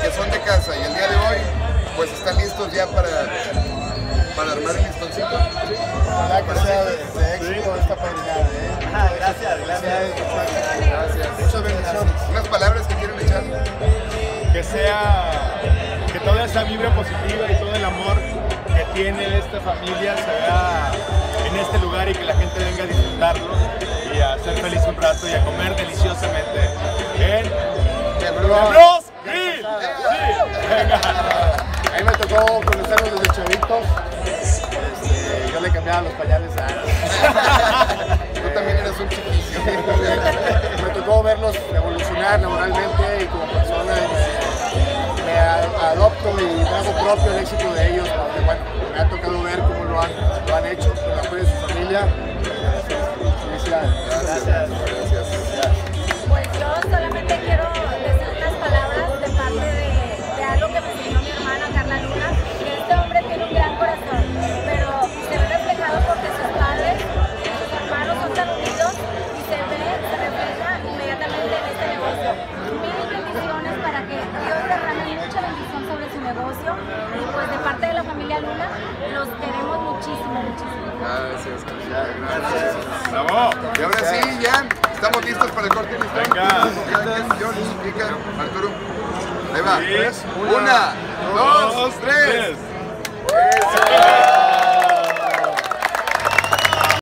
que son de casa y el día de hoy pues están listos ya para armar el listoncito. ¿Sí? Ojalá que sea de éxito esta padrinada, Gracias. Gracias. Muchas bendiciones. Unas palabras que quieren echar. Que toda esa vibra positiva y todo el amor que tiene esta familia se vea en este lugar y que la gente venga a disfrutarlo y a ser feliz un rato y a comer deliciosamente en Bros Grill. A mí me tocó conocerlos desde chavitos. Yo le cambiaba los pañales a... Tú también eres un chiquillo. Me tocó verlos evolucionar laboralmente y como persona. Me adopto y me hago propio el éxito de ellos, porque bueno, me ha tocado ver cómo lo han hecho, con el apoyo de su familia. Felicidades. Gracias. Pues yo solamente quiero decir unas palabras de parte de algo que me enseñó mi hermana Carla Luna, que este hombre tiene un gran corazón, pero se ve reflejado porque sus padres y sus hermanos son tan unidos y se refleja inmediatamente en este negocio. Mil bendiciones para que Dios derrame mucha bendición sobre su negocio y pues de parte de la familia Luna los queremos muchísimo. Gracias. ¡Bravo! Y ahora sí, ya estamos listos para el corte y listón. Venga. John, Arturo. Ahí va. Sí. 1, 2, 3. Eso.